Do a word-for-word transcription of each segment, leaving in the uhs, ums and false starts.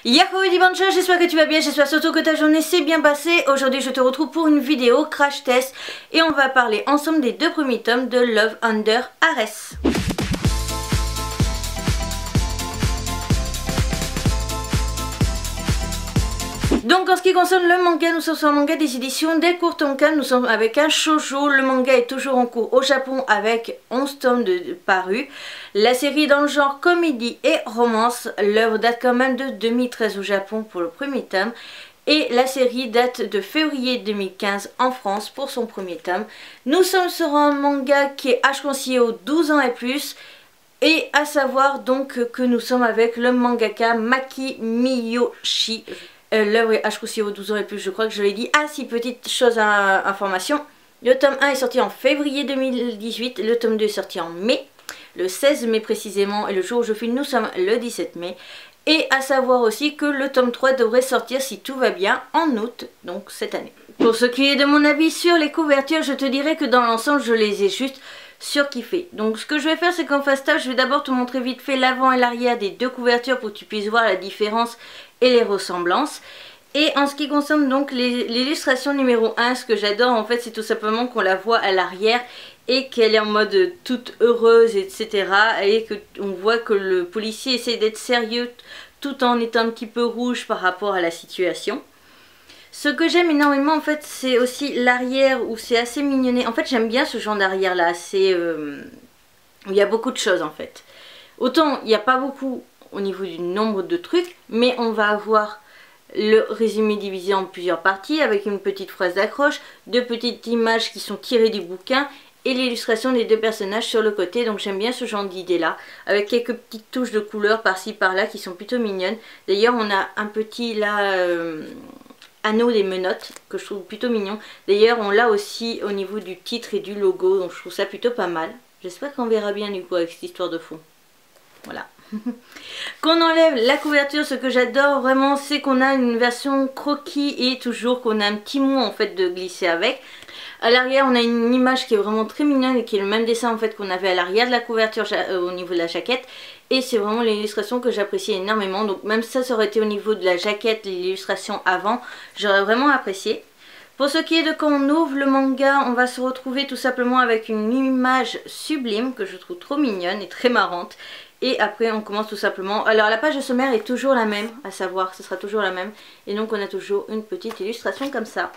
Yahoo Dimanche, j'espère que tu vas bien, j'espère surtout que ta journée s'est bien passée. Aujourd'hui je te retrouve pour une vidéo crash test et on va parler ensemble des deux premiers tomes de Love Under Arrest. Donc en ce qui concerne le manga, nous sommes sur un manga des éditions Delcourt Tonkan, nous sommes avec un shoujo. Le manga est toujours en cours au Japon avec onze tomes de, de parus. La série dans le genre comédie et romance, l'œuvre date quand même de deux mille treize au Japon pour le premier tome. Et la série date de février deux mille quinze en France pour son premier tome. Nous sommes sur un manga qui est âge conseillé aux douze ans et plus. Et à savoir donc que nous sommes avec le mangaka Maki Miyoshi. Euh, L'œuvre est âge conseillé aux douze ans et plus, je crois que je l'ai dit. Ah si, petite chose à information. Le tome un est sorti en février deux mille dix-huit, le tome deux est sorti en mai. Le seize mai précisément, et le jour où je filme, nous sommes le dix-sept mai. Et à savoir aussi que le tome trois devrait sortir, si tout va bien, en août, donc cette année. Pour ce qui est de mon avis sur les couvertures, je te dirais que dans l'ensemble, je les ai juste surkiffées. Donc ce que je vais faire, c'est qu'en face tâche, je vais d'abord te montrer vite fait l'avant et l'arrière des deux couvertures pour que tu puisses voir la différence et les ressemblances. Et en ce qui concerne donc l'illustration numéro un, ce que j'adore en fait, c'est tout simplement qu'on la voit à l'arrière et qu'elle est en mode toute heureuse, et cetera. Et qu'on voit que le policier essaie d'être sérieux tout en étant un petit peu rouge par rapport à la situation. Ce que j'aime énormément en fait, c'est aussi l'arrière où c'est assez mignonné. En fait, j'aime bien ce genre d'arrière là, c'est euh, il y a beaucoup de choses en fait. Autant il n'y a pas beaucoup au niveau du nombre de trucs, mais on va avoir le résumé divisé en plusieurs parties avec une petite phrase d'accroche, deux petites images qui sont tirées du bouquin et l'illustration des deux personnages sur le côté. Donc j'aime bien ce genre d'idée là, avec quelques petites touches de couleur par-ci par-là qui sont plutôt mignonnes. D'ailleurs on a un petit là euh, anneau des menottes que je trouve plutôt mignon. D'ailleurs on l'a aussi au niveau du titre et du logo, donc je trouve ça plutôt pas mal. J'espère qu'on verra bien du coup avec cette histoire de fond. Voilà. Qu'on enlève la couverture, ce que j'adore vraiment, c'est qu'on a une version croquis et toujours qu'on a un petit mot en fait de glisser avec. À l'arrière on a une image qui est vraiment très mignonne et qui est le même dessin en fait qu'on avait à l'arrière de la couverture euh, au niveau de la jaquette. Et c'est vraiment l'illustration que j'apprécie énormément. Donc même ça, ça aurait été au niveau de la jaquette, l'illustration avant, j'aurais vraiment apprécié. Pour ce qui est de quand on ouvre le manga, on va se retrouver tout simplement avec une image sublime que je trouve trop mignonne et très marrante. Et après on commence tout simplement. Alors la page de sommaire est toujours la même, à savoir, ce sera toujours la même. Et donc on a toujours une petite illustration comme ça.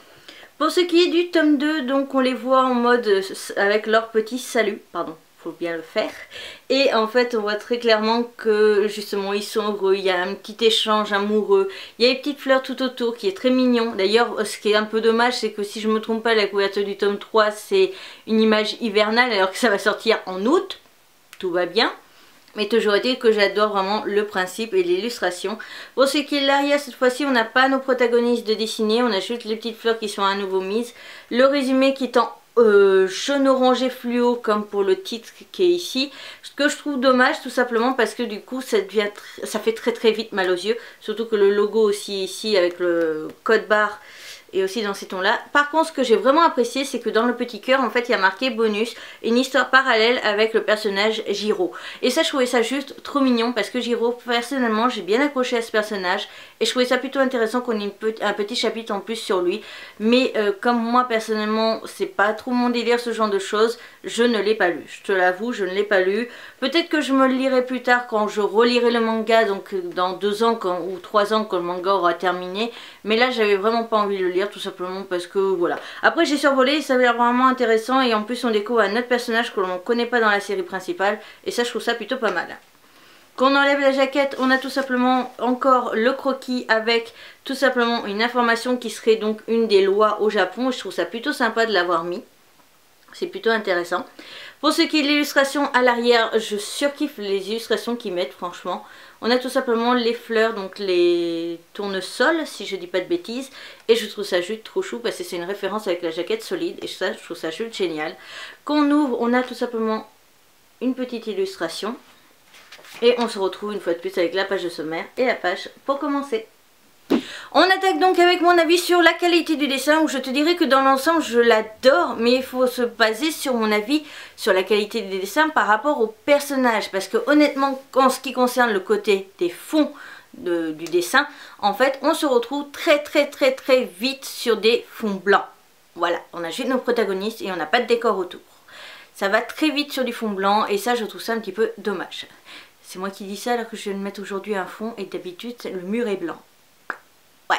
Pour ce qui est du tome deux, donc on les voit en mode avec leur petit salut, pardon, faut bien le faire. Et en fait on voit très clairement que justement ils sont heureux, il y a un petit échange amoureux, il y a une petite fleur tout autour qui est très mignon. D'ailleurs ce qui est un peu dommage, c'est que si je me trompe pas, la couverture du tome trois c'est une image hivernale alors que ça va sortir en août, tout va bien. Mais toujours est-il que j'adore vraiment le principe et l'illustration. Pour ce qui est de l'arrière, cette fois-ci, on n'a pas nos protagonistes de dessiner. On a juste les petites fleurs qui sont à nouveau mises. Le résumé qui est en euh, jaune orangé fluo comme pour le titre qui est ici. Ce que je trouve dommage tout simplement parce que du coup ça, devient ça fait très très vite mal aux yeux. Surtout que le logo aussi ici avec le code barre et aussi dans ces tons là. Par contre ce que j'ai vraiment apprécié, c'est que dans le petit cœur en fait il y a marqué bonus, une histoire parallèle avec le personnage Jiro. Et ça je trouvais ça juste trop mignon parce que Jiro, personnellement j'ai bien accroché à ce personnage. Et je trouvais ça plutôt intéressant qu'on ait une pe un petit chapitre en plus sur lui. Mais euh, comme moi personnellement c'est pas trop mon délire ce genre de choses, je ne l'ai pas lu. Je te l'avoue, je ne l'ai pas lu. Peut-être que je me le lirai plus tard quand je relirai le manga, donc dans deux ans quand, ou trois ans quand le manga aura terminé. Mais là j'avais vraiment pas envie de le lire tout simplement parce que voilà. Après j'ai survolé, ça avait l'air vraiment intéressant et en plus on découvre un autre personnage que l'on ne connaît pas dans la série principale et ça je trouve ça plutôt pas mal. Quand on enlève la jaquette, on a tout simplement encore le croquis avec tout simplement une information qui serait donc une des lois au Japon. Je trouve ça plutôt sympa de l'avoir mis. C'est plutôt intéressant. Pour ce qui est de l'illustration à l'arrière, je surkiffe les illustrations qu'ils mettent franchement. On a tout simplement les fleurs, donc les tournesols si je dis pas de bêtises. Et je trouve ça juste trop chou parce que c'est une référence avec la jaquette solide. Et ça, je trouve ça juste génial. Quand on ouvre, on a tout simplement une petite illustration. Et on se retrouve une fois de plus avec la page de sommaire et la page pour commencer. On attaque donc avec mon avis sur la qualité du dessin où je te dirais que dans l'ensemble je l'adore, mais il faut se baser sur mon avis sur la qualité des dessins par rapport aux personnages parce que honnêtement en ce qui concerne le côté des fonds de, du dessin, en fait on se retrouve très très très très vite sur des fonds blancs. Voilà, on a juste nos protagonistes et on n'a pas de décor autour. Ça va très vite sur du fond blanc et ça je trouve ça un petit peu dommage. C'est moi qui dis ça alors que je vais mettre aujourd'hui un fond et d'habitude le mur est blanc. Ouais.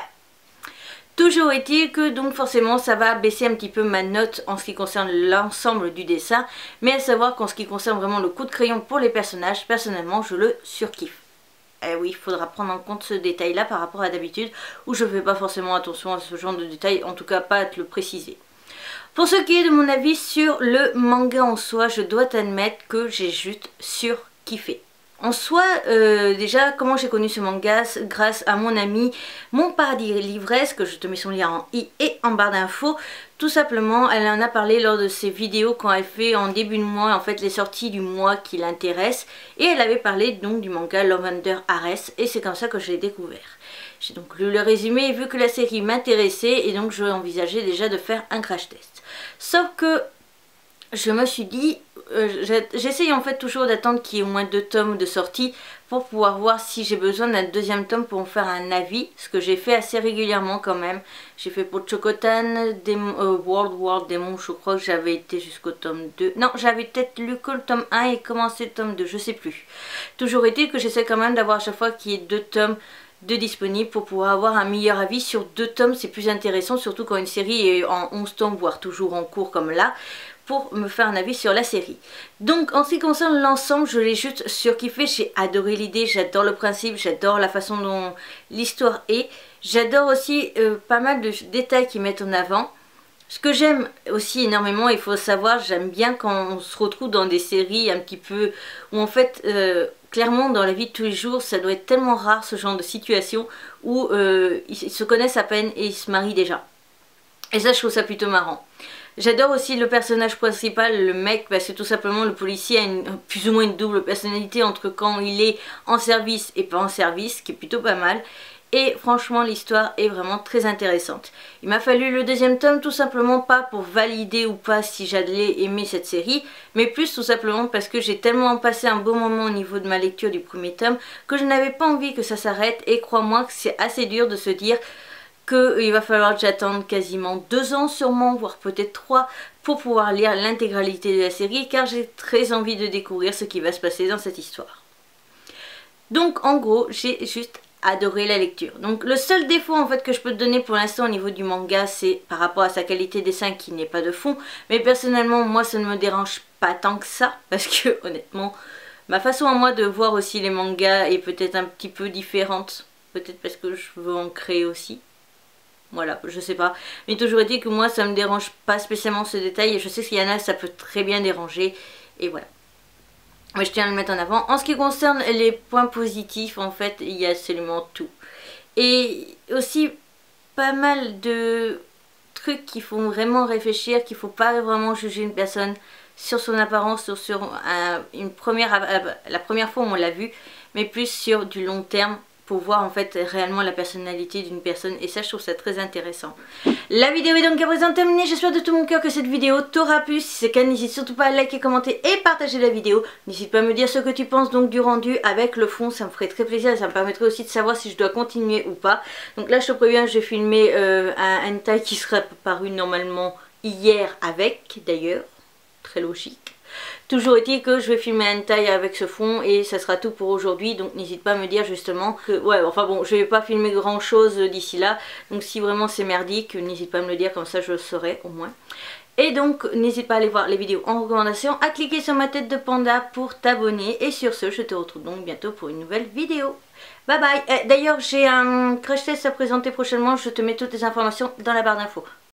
Toujours est-il que donc forcément ça va baisser un petit peu ma note en ce qui concerne l'ensemble du dessin. Mais à savoir qu'en ce qui concerne vraiment le coup de crayon pour les personnages, personnellement je le surkiffe. Eh oui, il faudra prendre en compte ce détail là par rapport à d'habitude où je ne fais pas forcément attention à ce genre de détails, en tout cas pas à te le préciser. Pour ce qui est de mon avis sur le manga en soi, je dois t'admettre que j'ai juste surkiffé. En soi, euh, déjà, comment j'ai connu ce manga? Grâce à mon ami Mon Paradis Livresse, que je te mets son lien en i et en barre d'infos. Tout simplement, elle en a parlé lors de ses vidéos quand elle fait en début de mois, en fait, les sorties du mois qui l'intéressent. Et elle avait parlé donc du manga Love Under Ares, et c'est comme ça que je l'ai découvert. J'ai donc lu le résumé et vu que la série m'intéressait, et donc je envisageais déjà de faire un crash test. Sauf que je me suis dit, euh, j'essaye en fait toujours d'attendre qu'il y ait au moins deux tomes de sortie pour pouvoir voir si j'ai besoin d'un deuxième tome pour me faire un avis, ce que j'ai fait assez régulièrement quand même. J'ai fait pour Chocotan, Demon, euh, World War Demon, je crois que j'avais été jusqu'au tome deux. Non, j'avais peut-être lu que le tome un et commencé le tome deux, je sais plus. Toujours été que j'essaie quand même d'avoir à chaque fois qu'il y ait deux tomes de disponibles pour pouvoir avoir un meilleur avis sur deux tomes. C'est plus intéressant, surtout quand une série est en onze tomes, voire toujours en cours comme là, pour me faire un avis sur la série. Donc en ce qui concerne l'ensemble, je l'ai juste surkiffé, j'ai adoré l'idée, j'adore le principe, j'adore la façon dont l'histoire est, j'adore aussi euh, pas mal de détails qu'ils mettent en avant. Ce que j'aime aussi énormément, il faut savoir, j'aime bien quand on se retrouve dans des séries un petit peu où en fait, euh, clairement dans la vie de tous les jours, ça doit être tellement rare ce genre de situation où euh, ils se connaissent à peine et ils se marient déjà. Et ça je trouve ça plutôt marrant. J'adore aussi le personnage principal, le mec, parce que tout simplement le policier a une, plus ou moins une double personnalité entre quand il est en service et pas en service, ce qui est plutôt pas mal. Et franchement l'histoire est vraiment très intéressante. Il m'a fallu le deuxième tome tout simplement pas pour valider ou pas si j'allais aimer cette série, mais plus tout simplement parce que j'ai tellement passé un beau moment au niveau de ma lecture du premier tome que je n'avais pas envie que ça s'arrête, et crois-moi que c'est assez dur de se dire qu'il va falloir que j'attende quasiment deux ans sûrement, voire peut-être trois, pour pouvoir lire l'intégralité de la série, car j'ai très envie de découvrir ce qui va se passer dans cette histoire. Donc en gros, j'ai juste adoré la lecture. Donc le seul défaut en fait que je peux te donner pour l'instant au niveau du manga, c'est par rapport à sa qualité dessin qui n'est pas de fond, mais personnellement moi ça ne me dérange pas tant que ça, parce que honnêtement ma façon à moi de voir aussi les mangas est peut-être un petit peu différente, peut-être parce que je veux en créer aussi. Voilà, je sais pas. Mais toujours été que moi, ça me dérange pas spécialement ce détail. Et je sais qu'il y en a, ça peut très bien déranger. Et voilà. Mais je tiens à le mettre en avant. En ce qui concerne les points positifs, en fait, il y a absolument tout. Et aussi, pas mal de trucs qui font vraiment réfléchir, qu'il faut pas vraiment juger une personne sur son apparence, sur, sur euh, une première, euh, la première fois où on l'a vu, mais plus sur du long terme, pour voir en fait réellement la personnalité d'une personne, et ça je trouve ça très intéressant. La vidéo est donc à présent terminée, j'espère de tout mon cœur que cette vidéo t'aura plu. Si c'est le cas, n'hésite surtout pas à liker, commenter et partager la vidéo. N'hésite pas à me dire ce que tu penses donc du rendu avec le fond, ça me ferait très plaisir et ça me permettrait aussi de savoir si je dois continuer ou pas. Donc là je te préviens, je vais filmer euh, un hentai qui sera paru normalement hier avec d'ailleurs, très logique. Toujours est-il que je vais filmer un hentai avec ce fond et ça sera tout pour aujourd'hui, donc n'hésite pas à me dire justement que, ouais, enfin bon, je vais pas filmer grand chose d'ici là, donc si vraiment c'est merdique, n'hésite pas à me le dire, comme ça je le saurai au moins. Et donc n'hésite pas à aller voir les vidéos en recommandation, à cliquer sur ma tête de panda pour t'abonner, et sur ce je te retrouve donc bientôt pour une nouvelle vidéo. Bye bye. D'ailleurs j'ai un crash test à présenter prochainement, je te mets toutes les informations dans la barre d'infos.